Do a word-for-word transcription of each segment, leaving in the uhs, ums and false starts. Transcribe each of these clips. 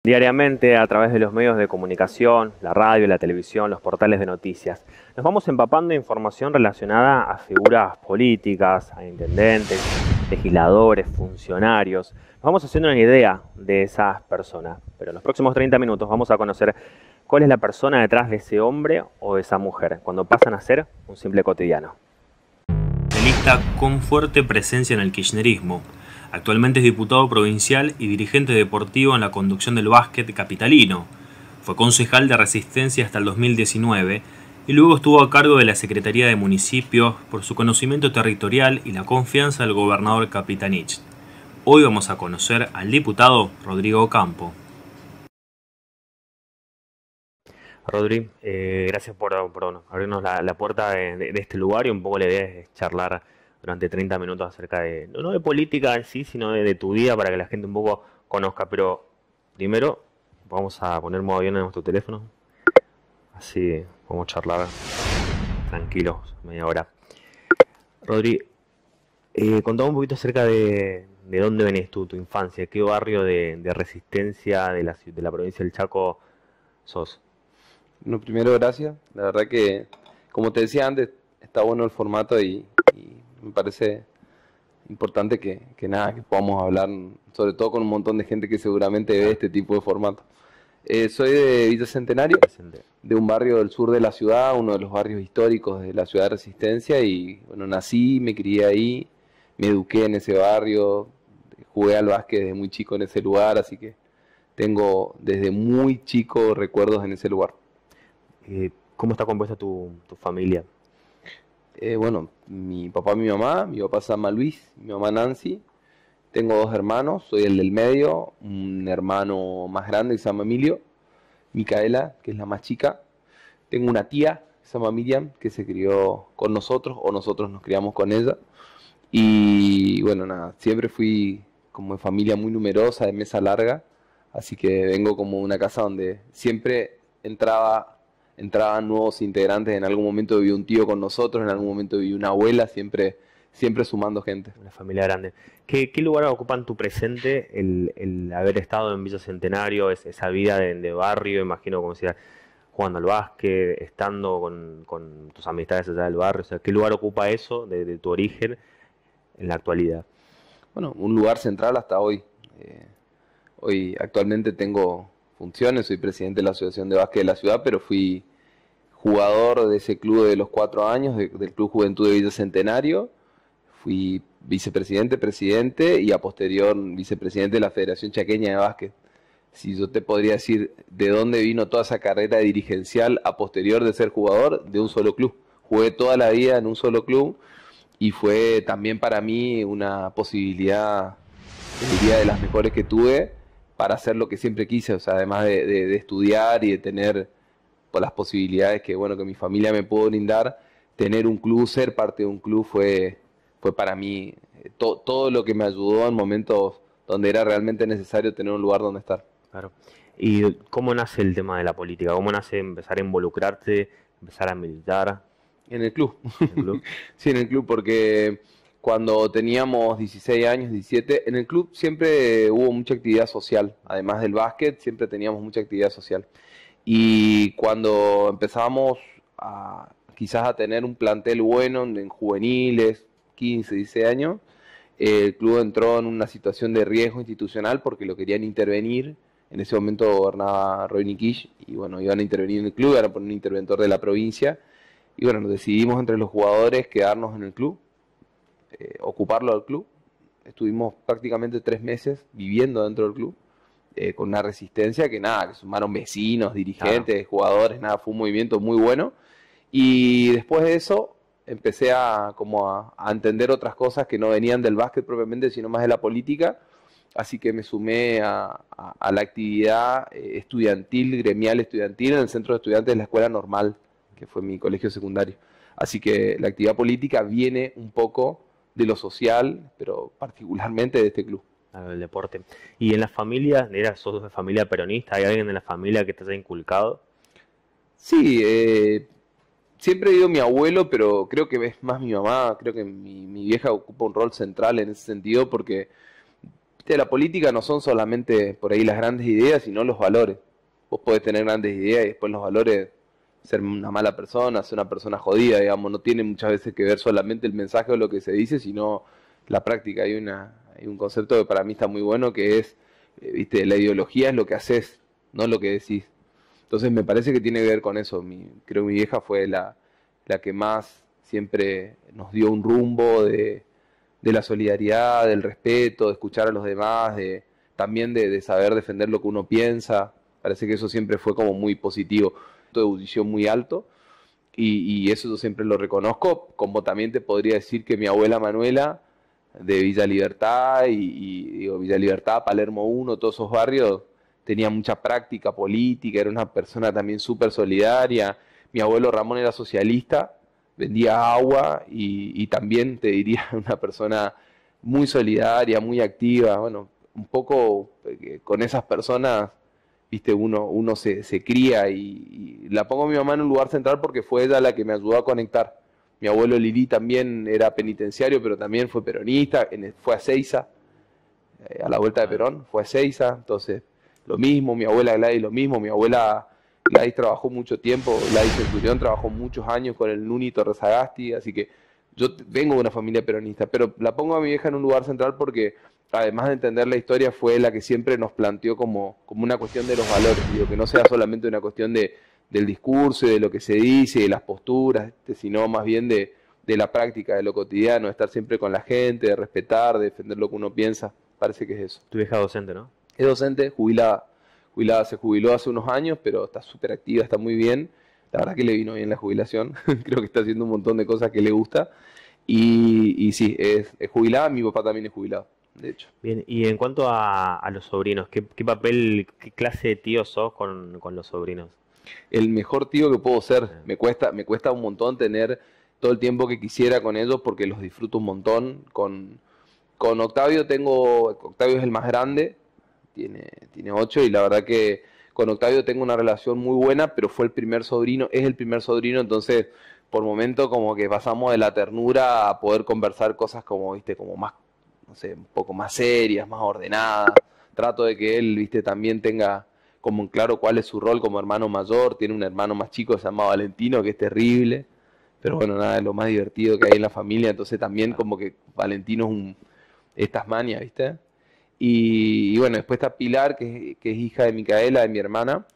Diariamente, a través de los medios de comunicación, la radio, la televisión, los portales de noticias, nos vamos empapando de información relacionada a figuras políticas, a intendentes, legisladores, funcionarios. Nos vamos haciendo una idea de esas personas, pero en los próximos treinta minutos vamos a conocer cuál es la persona detrás de ese hombre o de esa mujer, cuando pasan a ser un simple cotidiano. Tenista con fuerte presencia en el kirchnerismo. Actualmente es diputado provincial y dirigente deportivo en la conducción del básquet capitalino. Fue concejal de Resistencia hasta el dos mil diecinueve y luego estuvo a cargo de la Secretaría de Municipios por su conocimiento territorial y la confianza del gobernador Capitanich. Hoy vamos a conocer al diputado Rodrigo Campo. Rodri, eh, gracias por, por abrirnos la, la puerta de, de, de este lugar, y un poco la idea es charlar durante treinta minutos acerca de, no, no de política en sí, sino de, de tu vida, para que la gente un poco conozca. Pero primero vamos a poner modo avión en nuestro teléfono, así podemos charlar tranquilos media hora. Rodri, eh, contame un poquito acerca de, de dónde venís tú, tu infancia, qué barrio de, de Resistencia de la, de la provincia del Chaco sos. Bueno, primero gracias, la verdad que, como te decía antes, está bueno el formato y, y me parece importante que, que nada, que podamos hablar, sobre todo con un montón de gente que seguramente ve este tipo de formato. Eh, soy de Villa Centenario, de un barrio del sur de la ciudad, uno de los barrios históricos de la ciudad de Resistencia, y bueno, nací, me crié ahí, me eduqué en ese barrio, jugué al básquet desde muy chico en ese lugar, así que tengo desde muy chico recuerdos en ese lugar. Eh, ¿Cómo está compuesta tu, tu familia? Eh, bueno, mi papá y mi mamá, mi papá se llama Luis, mi mamá Nancy. Tengo dos hermanos, soy el del medio, un hermano más grande que se llama Emilio, Micaela, que es la más chica. Tengo una tía que se llama Miriam, que se crió con nosotros, o nosotros nos criamos con ella. Y bueno, nada, siempre fui como de familia muy numerosa, de mesa larga, así que vengo como de una casa donde siempre entraba... entraban nuevos integrantes, en algún momento vivió un tío con nosotros, en algún momento vivió una abuela, siempre, siempre sumando gente. Una familia grande. ¿Qué, qué lugar ocupa en tu presente el, el haber estado en Villa Centenario, es, esa vida de, de barrio, imagino, como decía, jugando al básquet, estando con, con tus amistades allá del barrio? O sea, ¿qué lugar ocupa eso de, de tu origen en la actualidad? Bueno, un lugar central hasta hoy. Eh, hoy actualmente tengo funciones, soy presidente de la Asociación de Básquet de la ciudad, pero fui jugador de ese club de los cuatro años, de, del Club Juventud de Villa Centenario, fui vicepresidente, presidente y a posterior vicepresidente de la Federación Chaqueña de Básquet. Si yo te podría decir de dónde vino toda esa carrera dirigencial a posterior de ser jugador, de un solo club. Jugué toda la vida en un solo club y fue también para mí una posibilidad, diría, de las mejores que tuve, para hacer lo que siempre quise, o sea, además de, de, de estudiar y de tener por las posibilidades que, bueno, que mi familia me pudo brindar, tener un club, ser parte de un club fue, fue para mí to, todo lo que me ayudó en momentos donde era realmente necesario tener un lugar donde estar. Claro. ¿Y cómo nace el tema de la política? ¿Cómo nace empezar a involucrarte, empezar a militar? En el club. ¿En el club? Sí, en el club, porque cuando teníamos dieciséis años, diecisiete, en el club siempre hubo mucha actividad social. Además del básquet, siempre teníamos mucha actividad social. Y cuando empezábamos a, quizás a tener un plantel bueno en juveniles, quince, dieciséis años, el club entró en una situación de riesgo institucional porque lo querían intervenir. En ese momento gobernaba Roy Nikish y bueno, iban a intervenir en el club, iban a poner un interventor de la provincia. Y bueno, nos decidimos entre los jugadores quedarnos en el club, eh, ocuparlo al club. Estuvimos prácticamente tres meses viviendo dentro del club, eh, con una resistencia que nada, que sumaron vecinos, dirigentes, claro, jugadores, nada, fue un movimiento muy bueno. Y después de eso empecé a, como a, a entender otras cosas que no venían del básquet propiamente, sino más de la política. Así que me sumé a, a, a la actividad estudiantil, gremial estudiantil, en el Centro de Estudiantes de la Escuela Normal, que fue mi colegio secundario. Así que la actividad política viene un poco de lo social, pero particularmente de este club. Claro, el deporte. ¿Y en la familia, eras, sos de familia peronista? ¿Hay alguien en la familia que te haya inculcado? Sí, eh, siempre he ido mi abuelo, pero creo que es más mi mamá. Creo que mi, mi vieja ocupa un rol central en ese sentido, porque viste, la política no son solamente por ahí las grandes ideas, sino los valores. Vos podés tener grandes ideas y después los valores, ser una mala persona, ser una persona jodida, digamos, no tiene muchas veces que ver solamente el mensaje o lo que se dice, sino la práctica. Hay una, hay un concepto que para mí está muy bueno, que es, eh, viste, la ideología es lo que haces, no lo que decís. Entonces me parece que tiene que ver con eso. Mi, creo que mi vieja fue la, la que más siempre nos dio un rumbo de, de la solidaridad, del respeto, de escuchar a los demás, de, también de, de saber defender lo que uno piensa. Parece que eso siempre fue como muy positivo, de erudición muy alto, y, y eso yo siempre lo reconozco, como también te podría decir que mi abuela Manuela, de Villa Libertad, y, y digo, Villa Libertad, Palermo uno, todos esos barrios, tenía mucha práctica política, era una persona también súper solidaria. Mi abuelo Ramón era socialista, vendía agua, y, y también te diría una persona muy solidaria, muy activa. Bueno, un poco eh, con esas personas, viste, uno, uno se, se cría, y, y la pongo a mi mamá en un lugar central porque fue ella la que me ayudó a conectar. Mi abuelo Lili también era penitenciario, pero también fue peronista, en el, fue a Seiza, eh, a la vuelta de Perón, fue a Seiza, entonces lo mismo. Mi abuela Gladys lo mismo. Mi abuela Gladys trabajó mucho tiempo, Gladys Centurión trabajó muchos años con el Nuni Torres Agasti, así que yo vengo de una familia peronista, pero la pongo a mi vieja en un lugar central porque, además de entender la historia, fue la que siempre nos planteó como, como una cuestión de los valores, digo, que no sea solamente una cuestión de, del discurso y de lo que se dice, de las posturas, sino más bien de, de la práctica, de lo cotidiano, de estar siempre con la gente, de respetar, de defender lo que uno piensa. Parece que es eso. Tu vieja docente, ¿no? Es docente, jubilada. Jubilada, se jubiló hace unos años, pero está súper activa, está muy bien. La verdad que le vino bien la jubilación. Creo que está haciendo un montón de cosas que le gusta. Y, y sí, es, es jubilada. Mi papá también es jubilado, de hecho. Bien, y en cuanto a, a los sobrinos, ¿qué, qué papel, qué clase de tío sos con, con los sobrinos? El mejor tío que puedo ser. Me cuesta, me cuesta un montón tener todo el tiempo que quisiera con ellos porque los disfruto un montón. Con, con Octavio tengo, Octavio es el más grande, tiene, tiene ocho, y la verdad que con Octavio tengo una relación muy buena, pero fue el primer sobrino, es el primer sobrino, entonces por momentos como que pasamos de la ternura a poder conversar cosas como, viste, como más, no sé, un poco más serias, más ordenadas. Trato de que él, viste, también tenga como en claro cuál es su rol como hermano mayor. Tiene un hermano más chico que se llama Valentino, que es terrible, pero bueno, nada, es lo más divertido que hay en la familia, entonces también como que Valentino es un, estas manias, viste. Y, y bueno, después está Pilar, que, que es hija de Micaela, de mi hermana,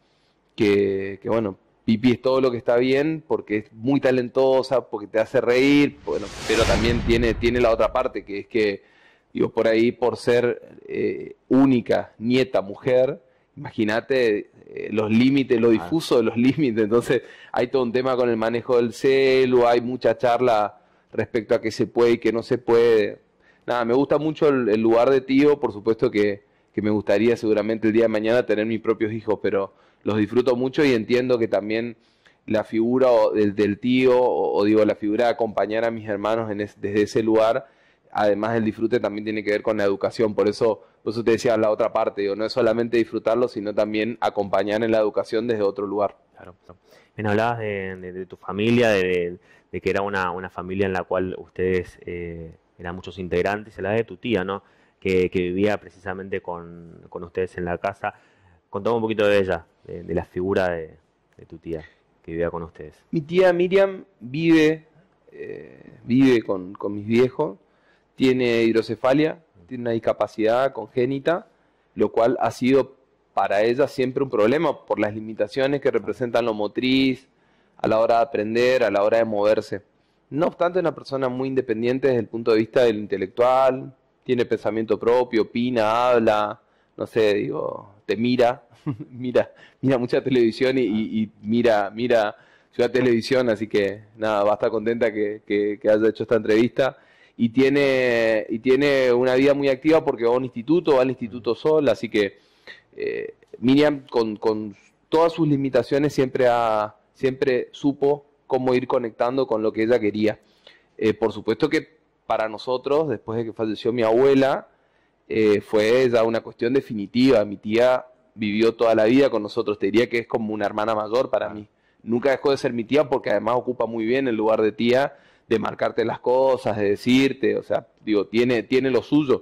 que, que bueno, Pipi es todo lo que está bien, porque es muy talentosa, porque te hace reír, bueno, pero también tiene, tiene la otra parte, que es que, digo, por ahí, por ser eh, única, nieta, mujer, imagínate eh, los límites, lo difuso de los límites. Entonces hay todo un tema con el manejo del celu, hay mucha charla respecto a qué se puede y qué no se puede. Nada, me gusta mucho el, el lugar de tío, por supuesto que, que me gustaría seguramente el día de mañana tener mis propios hijos, pero los disfruto mucho y entiendo que también la figura o del, del tío, o, o digo, la figura de acompañar a mis hermanos en es, desde ese lugar, además del disfrute, también tiene que ver con la educación. Por eso, por eso te decía la otra parte, digo, no es solamente disfrutarlo, sino también acompañar en la educación desde otro lugar. Claro. Bien, hablabas de, de, de tu familia, de, de que era una, una familia en la cual ustedes eh, eran muchos integrantes, y la de tu tía, ¿no? Que, que vivía precisamente con, con ustedes en la casa. Contame un poquito de ella, de, de la figura de, de tu tía que vivía con ustedes. Mi tía Miriam vive, eh, vive con, con mis viejos, tiene hidrocefalia, tiene una discapacidad congénita, lo cual ha sido para ella siempre un problema por las limitaciones que representan lo motriz, a la hora de aprender, a la hora de moverse. No obstante, es una persona muy independiente desde el punto de vista del intelectual, tiene pensamiento propio, opina, habla, no sé, digo, te mira, mira, mira mucha televisión y, y, y mira, mira Ciudad Televisión, así que nada, va a estar contenta que, que, que haya hecho esta entrevista. Y tiene, y tiene una vida muy activa porque va a un instituto, va al instituto sola, así que eh, Miriam con, con todas sus limitaciones siempre, ha, siempre supo cómo ir conectando con lo que ella quería. Eh, por supuesto que para nosotros, después de que falleció mi abuela, eh, fue ya una cuestión definitiva. Mi tía vivió toda la vida con nosotros, te diría que es como una hermana mayor para mí. Nunca dejó de ser mi tía porque además ocupa muy bien el lugar de tía, de marcarte las cosas, de decirte, o sea, digo, tiene, tiene lo suyo,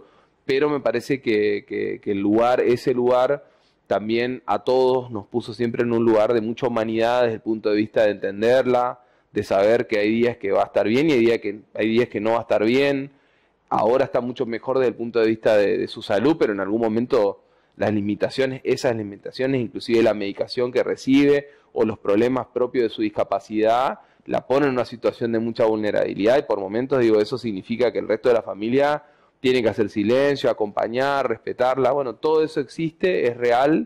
pero me parece que, que, que el lugar, ese lugar también a todos nos puso siempre en un lugar de mucha humanidad desde el punto de vista de entenderla, de saber que hay días que va a estar bien y hay días que, hay días que no va a estar bien. Ahora está mucho mejor desde el punto de vista de, de su salud, pero en algún momento las limitaciones, esas limitaciones, inclusive la medicación que recibe o los problemas propios de su discapacidad, la ponen en una situación de mucha vulnerabilidad y por momentos, digo, eso significa que el resto de la familia tiene que hacer silencio, acompañar, respetarla. Bueno, todo eso existe, es real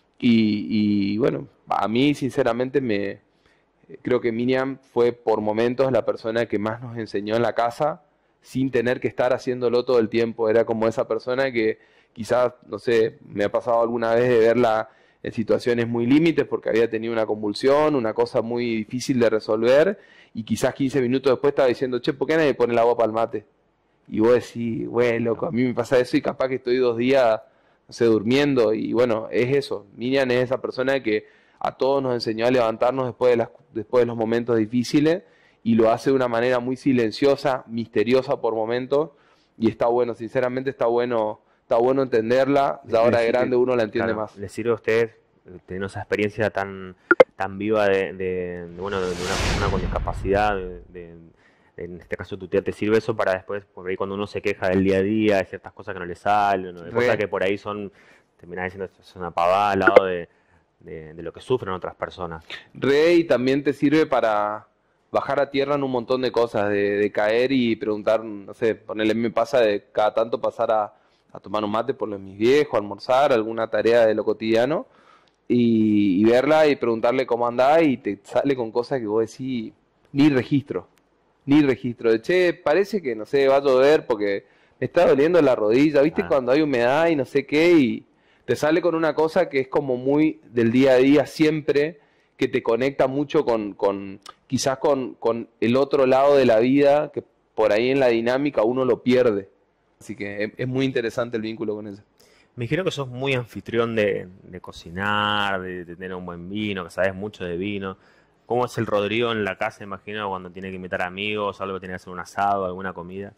y, y bueno, a mí sinceramente me creo que Miriam fue por momentos la persona que más nos enseñó en la casa sin tener que estar haciéndolo todo el tiempo. Era como esa persona que quizás, no sé, me ha pasado alguna vez de verla en situaciones muy límites porque había tenido una convulsión, una cosa muy difícil de resolver y quizás quince minutos después estaba diciendo, che, ¿por qué nadie pone el agua para el mate? Y vos decís, güey, loco, a mí me pasa eso y capaz que estoy dos días, no sé, durmiendo. Y bueno, es eso. Miriam es esa persona que a todos nos enseñó a levantarnos después de, las, después de los momentos difíciles y lo hace de una manera muy silenciosa, misteriosa por momentos. Y está bueno, sinceramente está bueno, está bueno entenderla. Ya ahora de grande uno la entiende claro, más. ¿Le sirve a usted teniendo esa experiencia tan, tan viva de, de, de, bueno, de una persona con discapacidad, de, de en este caso tu tía, te sirve eso para después, por ahí cuando uno se queja del día a día, de ciertas cosas que no le salen, ¿no? De cosas que por ahí son, terminás diciendo esto es una pavada al lado de, de, de lo que sufren otras personas? Re, y también te sirve para bajar a tierra en un montón de cosas, de, de caer y preguntar, no sé, ponerle, me pasa de cada tanto pasar a, a tomar un mate por los de mis viejos, almorzar, alguna tarea de lo cotidiano, y, y verla y preguntarle cómo anda y te sale con cosas que vos decís, ni registro. Ni registro de, che, parece que, no sé, va a llover porque me está doliendo la rodilla, ¿viste? Ah. Cuando hay humedad y no sé qué, y te sale con una cosa que es como muy del día a día siempre, que te conecta mucho con, con quizás con, con el otro lado de la vida, que por ahí en la dinámica uno lo pierde. Así que es, es muy interesante el vínculo con ella. Me dijeron que sos muy anfitrión de, de cocinar, de, de tener un buen vino, que sabes mucho de vino. ¿Cómo es el Rodrigo en la casa, imagino, cuando tiene que invitar amigos, algo que tiene que hacer un asado, alguna comida?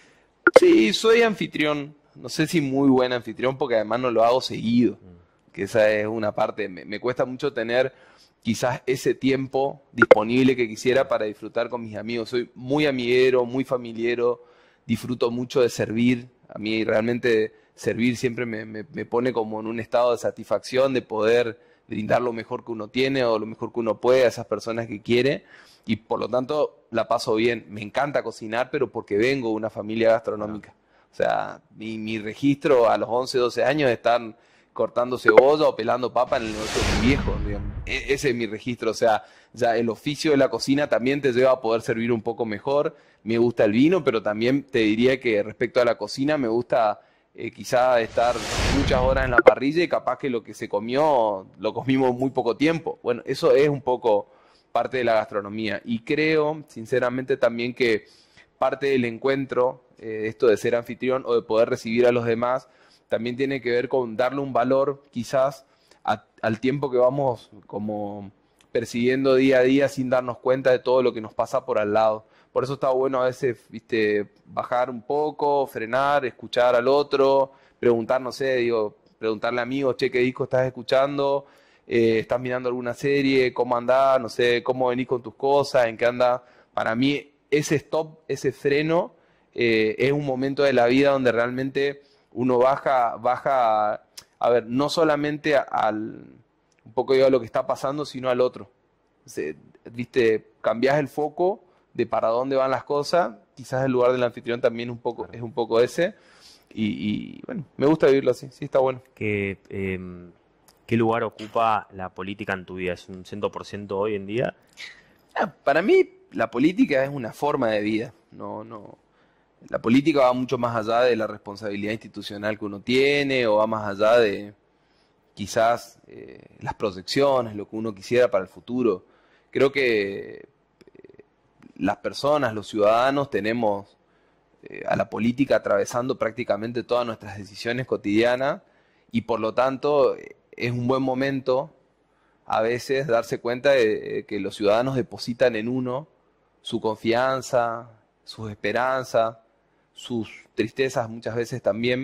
Sí, soy anfitrión. No sé si muy buen anfitrión, porque además no lo hago seguido. Mm. Que esa es una parte. Me, me cuesta mucho tener quizás ese tiempo disponible que quisiera para disfrutar con mis amigos. Soy muy amiguero, muy familiero. Disfruto mucho de servir. A mí realmente servir siempre me, me, me pone como en un estado de satisfacción, de poder brindar lo mejor que uno tiene o lo mejor que uno puede a esas personas que quiere y por lo tanto la paso bien. Me encanta cocinar, pero porque vengo de una familia gastronómica. O sea, mi, mi registro a los once, doce años es estar cortando cebolla o pelando papa en el negocio de mi viejo, digamos. E ese es mi registro. O sea, ya el oficio de la cocina también te lleva a poder servir un poco mejor. Me gusta el vino, pero también te diría que respecto a la cocina me gusta Eh, quizá estar muchas horas en la parrilla y capaz que lo que se comió lo comimos muy poco tiempo. Bueno, eso es un poco parte de la gastronomía y creo sinceramente también que parte del encuentro, eh, esto de ser anfitrión o de poder recibir a los demás, también tiene que ver con darle un valor quizás a, al tiempo que vamos como persiguiendo día a día sin darnos cuenta de todo lo que nos pasa por al lado. Por eso está bueno a veces, viste, bajar un poco, frenar, escuchar al otro, preguntar, no sé, digo, preguntarle a amigos, che, ¿qué disco estás escuchando? Eh, ¿Estás mirando alguna serie? ¿Cómo andás? No sé, ¿cómo venís con tus cosas? ¿En qué andás? Para mí, ese stop, ese freno, eh, es un momento de la vida donde realmente uno baja, baja, a ver, no solamente al, un poco digo, a lo que está pasando, sino al otro. O sea, viste, cambiás el foco de para dónde van las cosas, quizás el lugar del anfitrión también un poco, es un poco ese, y, y bueno, me gusta vivirlo así, sí, está bueno. ¿Qué, eh, ¿Qué lugar ocupa la política en tu vida? ¿Es un cien por ciento hoy en día? Ah, para mí la política es una forma de vida, no, no, la política va mucho más allá de la responsabilidad institucional que uno tiene, o va más allá de quizás eh, las proyecciones, lo que uno quisiera para el futuro. Creo que las personas, los ciudadanos, tenemos eh, a la política atravesando prácticamente todas nuestras decisiones cotidianas y por lo tanto es un buen momento a veces darse cuenta de, de que los ciudadanos depositan en uno su confianza, sus esperanzas, sus tristezas muchas veces también,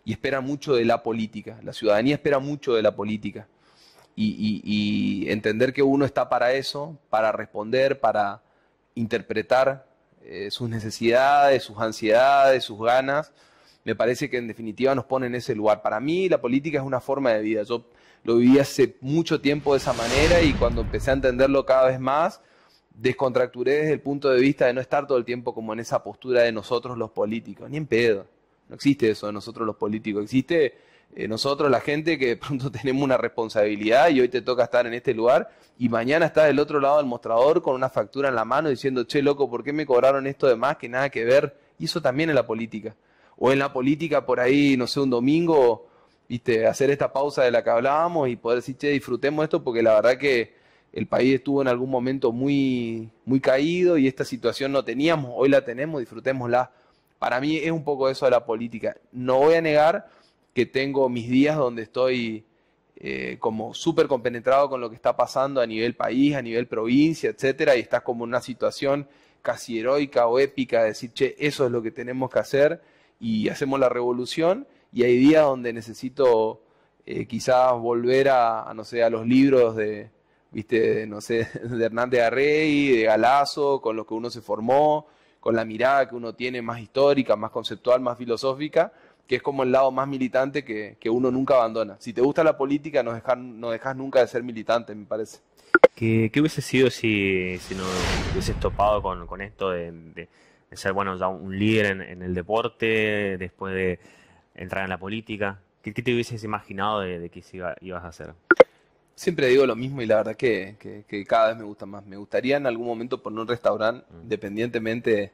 y esperan mucho de la política. La ciudadanía espera mucho de la política. Y, y, y entender que uno está para eso, para responder, para interpretar eh, sus necesidades, sus ansiedades, sus ganas, me parece que en definitiva nos pone en ese lugar. Para mí la política es una forma de vida. Yo lo viví hace mucho tiempo de esa manera y cuando empecé a entenderlo cada vez más, descontracturé desde el punto de vista de no estar todo el tiempo como en esa postura de nosotros los políticos. Ni en pedo. No existe eso de nosotros los políticos. Existe eh, nosotros la gente que de pronto tenemos una responsabilidad y hoy te toca estar en este lugar y mañana estás del otro lado del mostrador con una factura en la mano diciendo, che, loco, ¿por qué me cobraron esto de más que nada que ver? Y eso también es la política. O en la política por ahí, no sé, un domingo, viste, hacer esta pausa de la que hablábamos y poder decir, che, disfrutemos esto porque la verdad que el país estuvo en algún momento muy, muy caído y esta situación no teníamos, hoy la tenemos, disfrutémosla. Para mí es un poco eso de la política. No voy a negar que tengo mis días donde estoy eh, como súper compenetrado con lo que está pasando a nivel país, a nivel provincia, etcétera, y estás como en una situación casi heroica o épica de decir, che, eso es lo que tenemos que hacer y hacemos la revolución, y hay días donde necesito eh, quizás volver a, a, no sé, a los libros de, viste, no sé, de Hernández Arrey, de Galazo, con los que uno se formó, con la mirada que uno tiene más histórica, más conceptual, más filosófica, que es como el lado más militante que, que uno nunca abandona. Si te gusta la política, no dejas no dejas nunca de ser militante, me parece. ¿Qué, qué hubiese sido si, si no hubieses topado con, con esto de, de, de ser, bueno, ya un líder en, en el deporte, después de entrar en la política? ¿Qué, qué te hubieses imaginado de, de que iba, ibas a hacer? Siempre digo lo mismo y la verdad que, que, que cada vez me gusta más. Me gustaría en algún momento poner un restaurante, mm. independientemente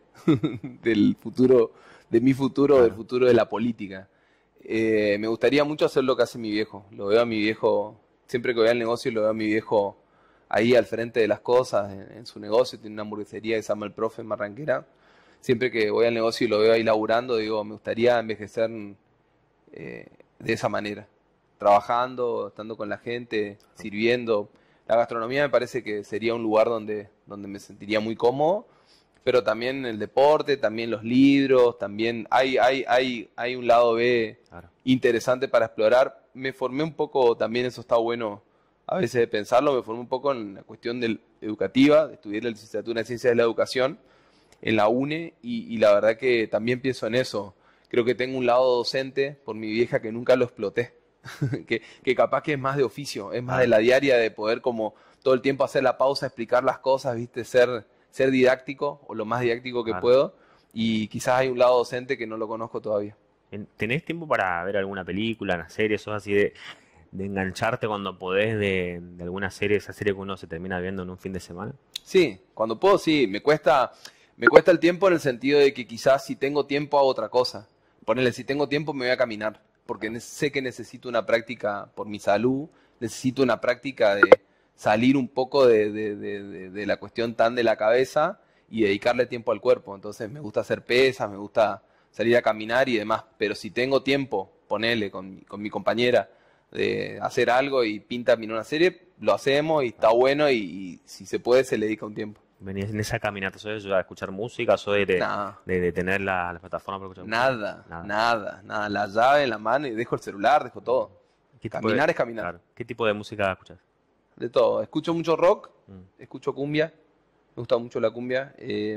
del futuro, de mi futuro, claro, del futuro de la política. Eh, me gustaría mucho hacer lo que hace mi viejo. Lo veo a mi viejo, siempre que voy al negocio lo veo a mi viejo ahí al frente de las cosas, en, en su negocio. Tiene una hamburguesería que se llama El Profe en Barranquera. Siempre que voy al negocio y lo veo ahí laburando, digo, me gustaría envejecer eh, de esa manera. Trabajando, estando con la gente, sirviendo. La gastronomía me parece que sería un lugar donde, donde me sentiría muy cómodo, pero también el deporte, también los libros, también hay, hay, hay, hay un lado B claro, interesante para explorar. Me formé un poco, también eso está bueno a veces de pensarlo, me formé un poco en la cuestión del, educativa, estudié la licenciatura en Ciencias de la Educación en la UNE y, y la verdad que también pienso en eso. Creo que tengo un lado docente por mi vieja que nunca lo exploté. que, que capaz que es más de oficio, es más de la diaria, de poder como todo el tiempo hacer la pausa, explicar las cosas, viste, ser, ser didáctico o lo más didáctico que claro, puedo, y quizás hay un lado docente que no lo conozco todavía. ¿Tenés tiempo para ver alguna película, una serie, sos así de, de engancharte cuando podés de, de alguna serie, esa serie que uno se termina viendo en un fin de semana? Sí, cuando puedo sí, me cuesta, me cuesta el tiempo en el sentido de que quizás si tengo tiempo hago otra cosa. Ponele, si tengo tiempo me voy a caminar, porque sé que necesito una práctica por mi salud, necesito una práctica de salir un poco de, de, de, de, de la cuestión tan de la cabeza y dedicarle tiempo al cuerpo. Entonces me gusta hacer pesas, me gusta salir a caminar y demás, pero si tengo tiempo, ponele con, con mi compañera, de hacer algo y pinta mirar una serie, lo hacemos y está bueno y, y si se puede se le dedica un tiempo. ¿Venís en esa caminata? ¿Sos de escuchar música? ¿Sos de, de, nah. de, de tener la, la plataforma para escuchar nada, música? Nada, nada, nada. La llave en la mano y dejo el celular, dejo todo. Caminar de, es caminar. Claro. ¿Qué tipo de música escuchas? De todo. Escucho mucho rock, mm. escucho cumbia, me gusta mucho la cumbia. Eh,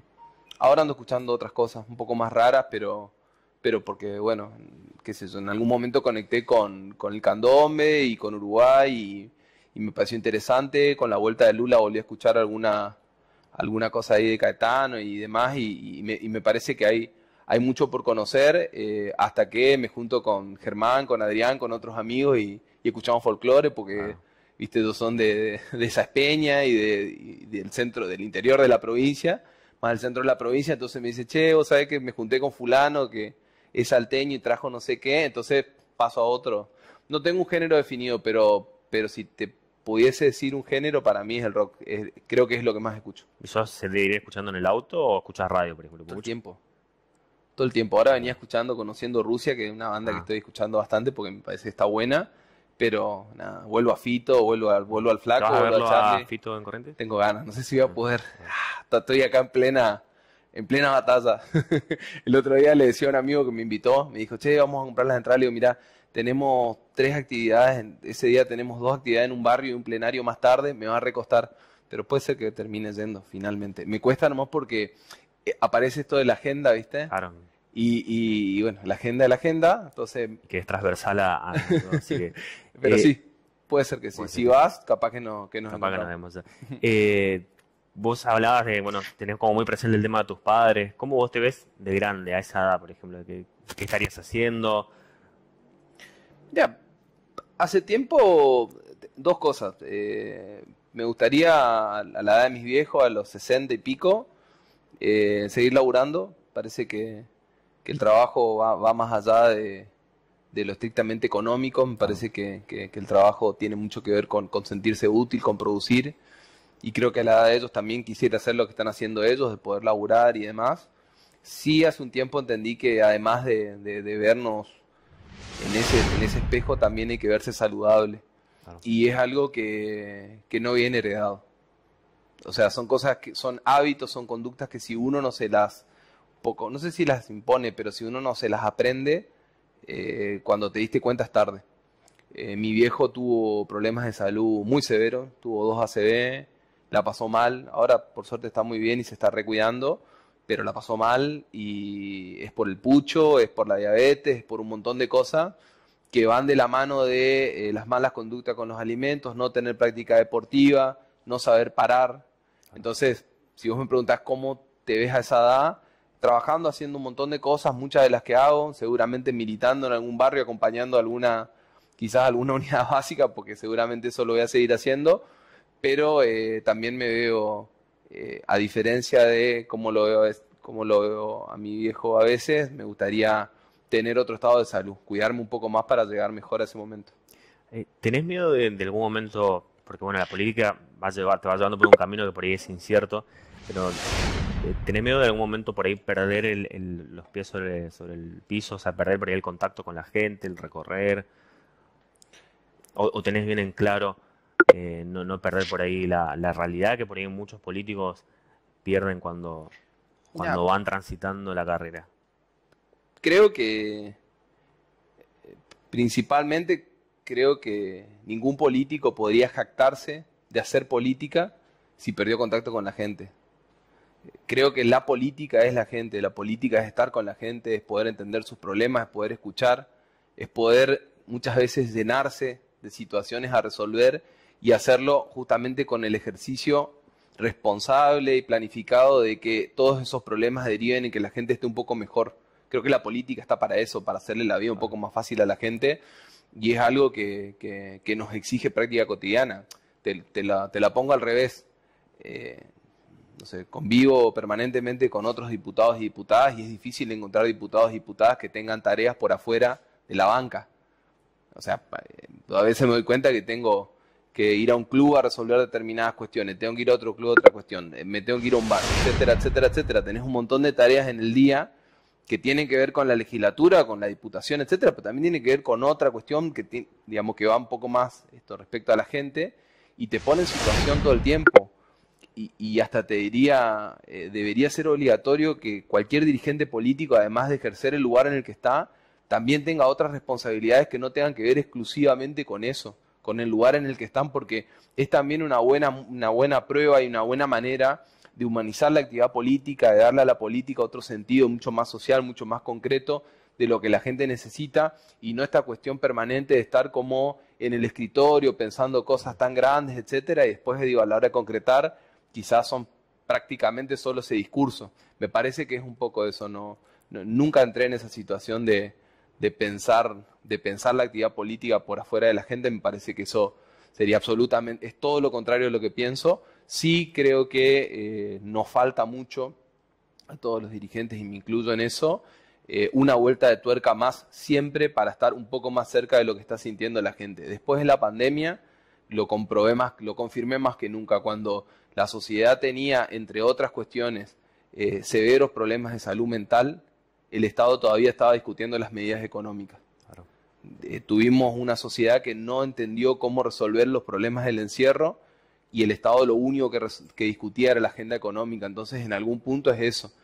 ahora ando escuchando otras cosas un poco más raras, pero, pero porque, bueno, qué sé yo, en algún momento conecté con, con el candombe y con Uruguay y, y me pareció interesante. Con la vuelta de Lula volví a escuchar alguna... alguna cosa ahí de Caetano y demás, y, y, me, y me parece que hay, hay mucho por conocer, eh, hasta que me junto con Germán, con Adrián, con otros amigos y, y escuchamos folclore, porque, ah. viste, ellos son de, de, de Saspeña y, de, y del centro, del interior de la provincia, más del centro de la provincia, entonces me dice, che, vos sabés que me junté con fulano, que es salteño y trajo no sé qué, entonces paso a otro. No tengo un género definido, pero, pero si te pudiese decir un género, para mí es el rock. Es, creo que es lo que más escucho. ¿Y sos se debería escuchando en el auto o escuchas radio, por ejemplo? Todo el tiempo. Todo el tiempo. Ahora venía escuchando Conociendo Rusia, que es una banda ah. que estoy escuchando bastante porque me parece que está buena. Pero nada, vuelvo a Fito, vuelvo, a, vuelvo al Flaco, ¿Vas a vuelvo verlo a Charlie. a Fito en Corrientes? Tengo ganas, no sé si voy a poder. Ah, estoy acá en plena, en plena batalla. El otro día le decía a un amigo que me invitó, me dijo, che, vamos a comprar las entradas. Le digo, mirá, tenemos tres actividades, ese día tenemos dos actividades en un barrio y un plenario más tarde, me va a recostar, pero puede ser que termine yendo finalmente. Me cuesta nomás porque aparece esto de la agenda, ¿viste? Claro. Y, y, y bueno, la agenda es la agenda, entonces... Que es transversal a... a ¿no? Así que, pero eh, sí, puede ser que sí. Si vas, capaz que, no, que nos capaz que nos encontramos. vemos. Eh, vos hablabas de, bueno, tenés como muy presente el tema de tus padres. ¿Cómo vos te ves de grande, a esa edad, por ejemplo? ¿Qué, qué estarías haciendo? Ya, hace tiempo, dos cosas. Eh, me gustaría, a la edad de mis viejos, a los sesenta y pico, eh, seguir laburando. Parece que, que el trabajo va, va más allá de, de lo estrictamente económico. Me parece que, que, que el trabajo tiene mucho que ver con, con sentirse útil, con producir. Y creo que a la edad de ellos también quisiera hacer lo que están haciendo ellos, de poder laburar y demás. Sí, hace un tiempo entendí que además de, de, de vernos en ese, en ese espejo, también hay que verse saludable. Claro. Y es algo que, que no viene heredado. O sea, son cosas que son hábitos, son conductas que si uno no se las, poco, no sé si las impone, pero si uno no se las aprende, eh, cuando te diste cuenta es tarde. Eh, mi viejo tuvo problemas de salud muy severos, tuvo dos A C V, la pasó mal, ahora por suerte está muy bien y se está recuidando, pero la pasó mal y es por el pucho, es por la diabetes, es por un montón de cosas que van de la mano de eh, las malas conductas con los alimentos, no tener práctica deportiva, no saber parar. Entonces, si vos me preguntás cómo te ves a esa edad, trabajando, haciendo un montón de cosas, muchas de las que hago, seguramente militando en algún barrio, acompañando alguna, quizás alguna unidad básica, porque seguramente eso lo voy a seguir haciendo, pero eh, también me veo, eh, a diferencia de cómo lo veo, cómo lo veo a mi viejo a veces, me gustaría tener otro estado de salud, cuidarme un poco más para llegar mejor a ese momento. Eh, ¿tenés miedo de, de algún momento, porque bueno, la política va a llevar, te va llevando por un camino que por ahí es incierto, pero eh, ¿tenés miedo de algún momento por ahí perder el, el, los pies sobre, sobre el piso, o sea, perder por ahí el contacto con la gente, el recorrer? ¿O, o tenés bien en claro eh, no, no perder por ahí la, la realidad que por ahí muchos políticos pierden cuando, cuando Ya. van transitando la carrera? Creo que, eh, principalmente, creo que ningún político podría jactarse de hacer política si perdió contacto con la gente. Creo que la política es la gente, la política es estar con la gente, es poder entender sus problemas, es poder escuchar, es poder muchas veces llenarse de situaciones a resolver y hacerlo justamente con el ejercicio responsable y planificado de que todos esos problemas deriven en que la gente esté un poco mejor. Creo que la política está para eso, para hacerle la vida un poco más fácil a la gente, y es algo que, que, que nos exige práctica cotidiana. Te, te, la, te la pongo al revés. Eh, no sé, convivo permanentemente con otros diputados y diputadas y es difícil encontrar diputados y diputadas que tengan tareas por afuera de la banca. O sea, a veces me doy cuenta que tengo que ir a un club a resolver determinadas cuestiones, tengo que ir a otro club a otra cuestión, me tengo que ir a un bar, etcétera, etcétera, etcétera. Tenés un montón de tareas en el día que tienen que ver con la legislatura, con la diputación, etcétera, pero también tiene que ver con otra cuestión que, digamos, que va un poco más esto respecto a la gente y te pone en situación todo el tiempo. Y, y hasta te diría, eh, debería ser obligatorio que cualquier dirigente político, además de ejercer el lugar en el que está, también tenga otras responsabilidades que no tengan que ver exclusivamente con eso, con el lugar en el que están, porque es también una buena, una buena prueba y una buena manera de humanizar la actividad política, de darle a la política otro sentido mucho más social, mucho más concreto de lo que la gente necesita, y no esta cuestión permanente de estar como en el escritorio pensando cosas tan grandes, etcétera, y después, digo, a la hora de concretar, quizás son prácticamente solo ese discurso. Me parece que es un poco eso, no, no nunca entré en esa situación de, de pensar, de pensar la actividad política por afuera de la gente. Me parece que eso sería absolutamente, es todo lo contrario de lo que pienso. Sí creo que eh, nos falta mucho a todos los dirigentes, y me incluyo en eso, eh, una vuelta de tuerca más siempre para estar un poco más cerca de lo que está sintiendo la gente. Después de la pandemia lo comprobé más, lo confirmé más que nunca, cuando la sociedad tenía, entre otras cuestiones, eh, severos problemas de salud mental, el Estado todavía estaba discutiendo las medidas económicas. Claro. Eh, tuvimos una sociedad que no entendió cómo resolver los problemas del encierro, y el Estado lo único que, que discutía era la agenda económica. Entonces, en algún punto es eso.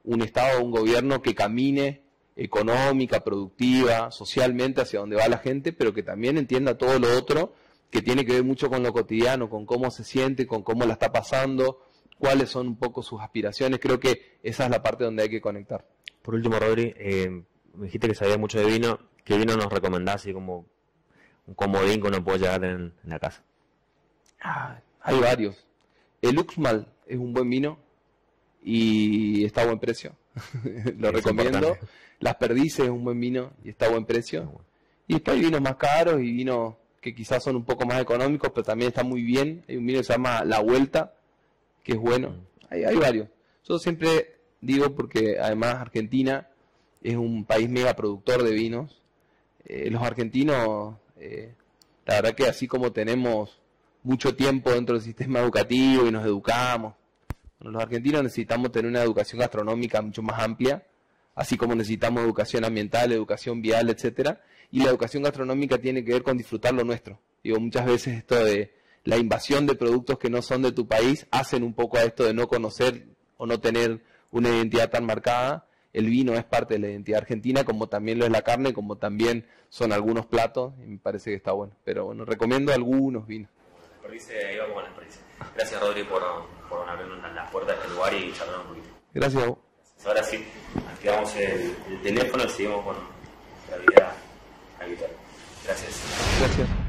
un Estado, un gobierno que camine económica, productiva, socialmente hacia donde va la gente, pero que también entienda todo lo otro, que tiene que ver mucho con lo cotidiano, con cómo se siente, con cómo la está pasando, cuáles son un poco sus aspiraciones. Creo que esa es la parte donde hay que conectar. Por último, Rodri, eh, me dijiste que sabías mucho de vino. ¿Qué vino nos recomendás, así como un comodín que uno puede llevar en, en la casa? Ah, hay varios. El Uxmal es un buen vino y está a buen precio. Lo Es recomiendo. importante. Las Perdices es un buen vino y está a buen precio. Y después hay vinos más caros y vinos que quizás son un poco más económicos, pero también está muy bien. Hay un vino que se llama La Vuelta, que es bueno. Hay, hay varios. Yo siempre digo, porque además Argentina es un país mega productor de vinos. Eh, los argentinos, eh, la verdad que así como tenemos mucho tiempo dentro del sistema educativo y nos educamos, bueno, los argentinos necesitamos tener una educación gastronómica mucho más amplia, así como necesitamos educación ambiental, educación vial, etcétera. Y la educación gastronómica tiene que ver con disfrutar lo nuestro. Digo, muchas veces esto de la invasión de productos que no son de tu país hacen un poco a esto de no conocer o no tener una identidad tan marcada. El vino es parte de la identidad argentina, como también lo es la carne, como también son algunos platos, y me parece que está bueno. Pero bueno, recomiendo algunos vinos. Perdices, ahí vamos con las perdices. Gracias, Rodri, por, por abrirnos las puertas de este lugar y charlar un poquito. Gracias a vos. Ahora sí, activamos el, el teléfono y seguimos con la vida habitual. Gracias. Gracias.